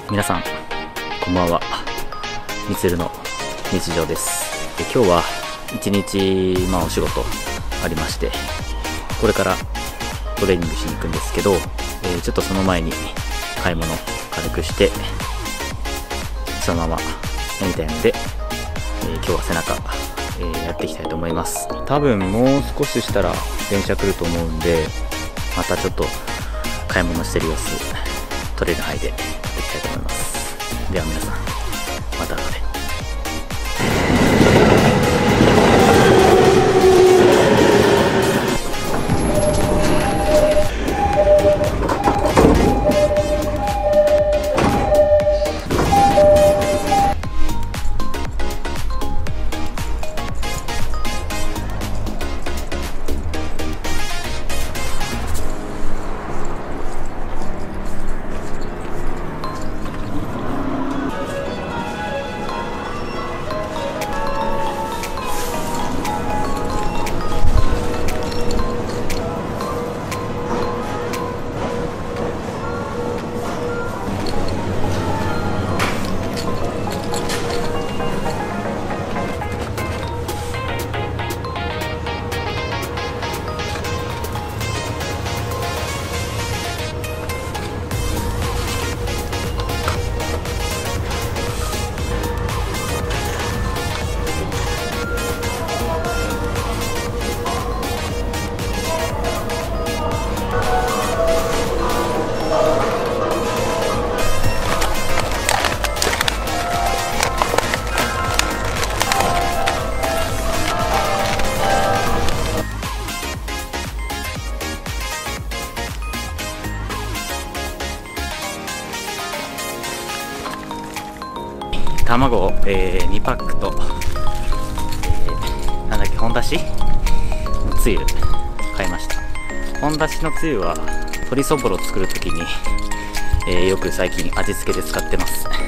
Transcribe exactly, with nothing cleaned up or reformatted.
皆さんこんばんは。みつるの日常です。で今日は一日、まあ、お仕事ありまして、これからトレーニングしに行くんですけど、えー、ちょっとその前に買い物軽くしてそのままやりたいので、えー、今日は背中、えー、やっていきたいと思います。多分もう少ししたら電車来ると思うんで、またちょっと買い物してる様子撮れる範囲でやっていきたいと思います。では皆さんまた後で。卵を、えー、にパックと、えー、なんだっけ、本だしのつゆ買いました。本だしのつゆは鶏そぼろを作るときに、えー、よく最近味付けで使ってます。